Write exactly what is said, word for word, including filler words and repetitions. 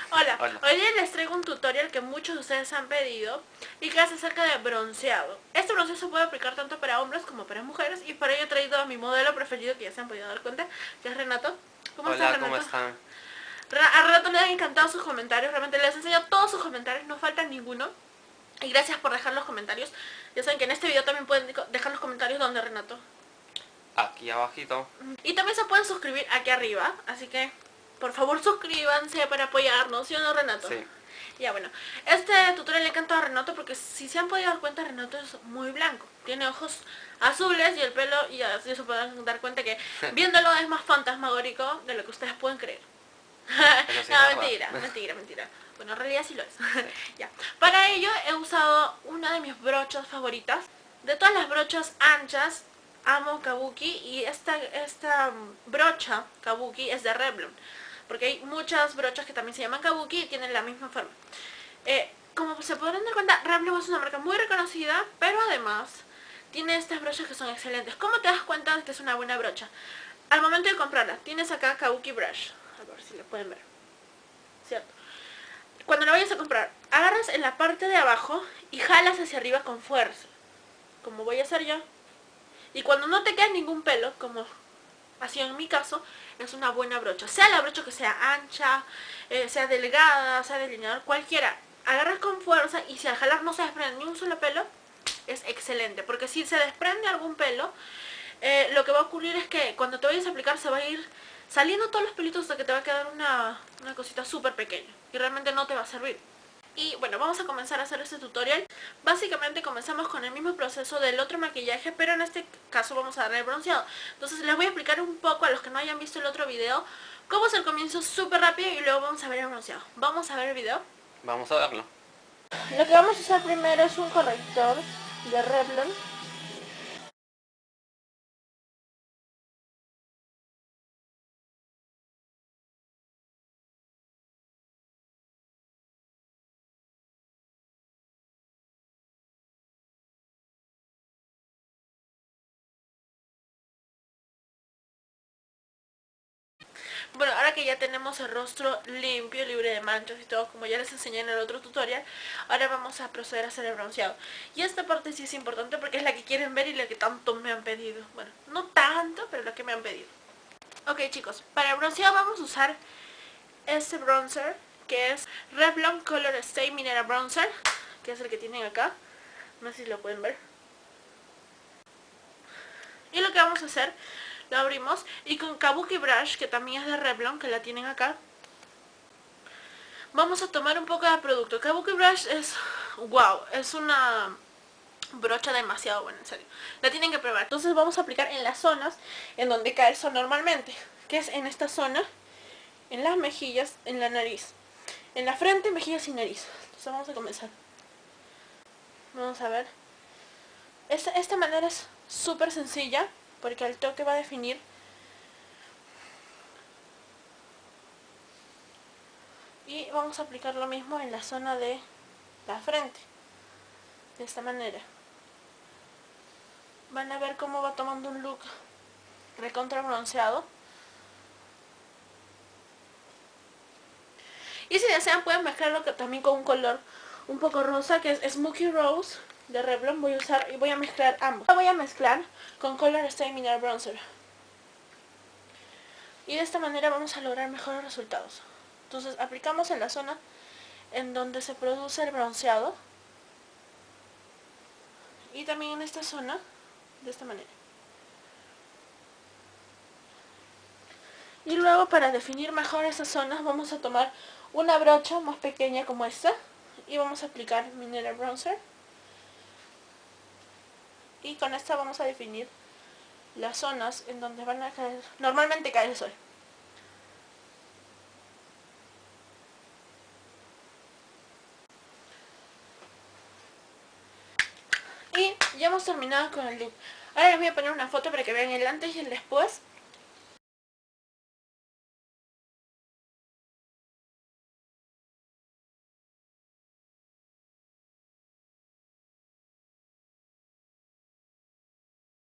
Hola. Hola. Hoy día les traigo un tutorial que muchos de ustedes han pedido y que es acerca de bronceado. Este bronceado se puede aplicar tanto para hombres como para mujeres y por ello he traído a mi modelo preferido, que ya se han podido dar cuenta, que es Renato. ¿Cómo Hola, estás, ¿cómo Renato? están? A Renato le han encantado sus comentarios, realmente les enseño todos sus comentarios, no falta ninguno. Y gracias por dejar los comentarios. Ya saben que en este video también pueden dejar los comentarios donde Renato. Aquí abajito. Y también se pueden suscribir aquí arriba, así que por favor suscríbanse para apoyarnos, ¿sí o no, Renato? Sí. Ya, bueno, este tutorial le encanta a Renato porque si se han podido dar cuenta, Renato es muy blanco. Tiene ojos azules y el pelo, y así se pueden dar cuenta que viéndolo es más fantasmagórico de lo que ustedes pueden creer. Eso sí No, es mentira, verdad. mentira, mentira. Bueno, en realidad sí lo es. Ya. Para ello he usado una de mis brochas favoritas. De todas las brochas anchas, amo Kabuki, y esta, esta brocha Kabuki es de Revlon. Porque hay muchas brochas que también se llaman Kabuki y tienen la misma forma. Eh, como se podrán dar cuenta, Revlon es una marca muy reconocida, pero además tiene estas brochas que son excelentes. ¿Cómo te das cuenta de que es una buena brocha? Al momento de comprarla, tienes acá Kabuki Brush. A ver si lo pueden ver. ¿Cierto? Cuando la vayas a comprar, agarras en la parte de abajo y jalas hacia arriba con fuerza, como voy a hacer yo. Y cuando no te queda ningún pelo, como así en mi caso, es una buena brocha. Sea la brocha que sea ancha, eh, sea delgada, sea delineador, cualquiera. Agarras con fuerza y si al jalar no se desprende ni un solo pelo, es excelente. Porque si se desprende algún pelo, eh, lo que va a ocurrir es que cuando te vayas a aplicar se va a ir saliendo todos los pelitos hasta que te va a quedar una, una cosita súper pequeña. Y realmente no te va a servir. Y bueno, vamos a comenzar a hacer este tutorial. Básicamente comenzamos con el mismo proceso del otro maquillaje, pero en este caso vamos a darle el bronceado. Entonces les voy a explicar un poco a los que no hayan visto el otro video cómo es el comienzo súper rápido y luego vamos a ver el bronceado. ¿Vamos a ver el video? Vamos a verlo. Lo que vamos a usar primero es un corrector de Revlon. Bueno, ahora que ya tenemos el rostro limpio, libre de manchas y todo, como ya les enseñé en el otro tutorial, ahora vamos a proceder a hacer el bronceado. Y esta parte sí es importante porque es la que quieren ver y la que tanto me han pedido. Bueno, no tanto, pero la que me han pedido. Ok, chicos, para el bronceado vamos a usar este bronzer, que es Revlon Color Stay Mineral Bronzer, que es el que tienen acá. No sé si lo pueden ver. Y lo que vamos a hacer, lo abrimos y con Kabuki Brush, que también es de Revlon, que la tienen acá, vamos a tomar un poco de producto. Kabuki Brush es wow, es una brocha demasiado buena, en serio. La tienen que probar. Entonces vamos a aplicar en las zonas en donde cae el sol normalmente, que es en esta zona, en las mejillas, en la nariz, en la frente, mejillas y nariz. Entonces vamos a comenzar. Vamos a ver. Esta, esta manera es súper sencilla porque el toque va a definir. Y vamos a aplicar lo mismo en la zona de la frente, de esta manera. Van a ver cómo va tomando un look recontra bronceado. Y si desean pueden mezclarlo también con un color un poco rosa, que es Smoky Rose de Revlon. Voy a usar y voy a mezclar ambos. Voy a mezclar con Color Stay Mineral Bronzer. Y de esta manera vamos a lograr mejores resultados. Entonces aplicamos en la zona en donde se produce el bronceado. Y también en esta zona, de esta manera. Y luego, para definir mejor esas zonas, vamos a tomar una brocha más pequeña como esta y vamos a aplicar Mineral Bronzer. Y con esta vamos a definir las zonas en donde van a caer, normalmente cae el sol. Y ya hemos terminado con el look. Ahora les voy a poner una foto para que vean el antes y el después.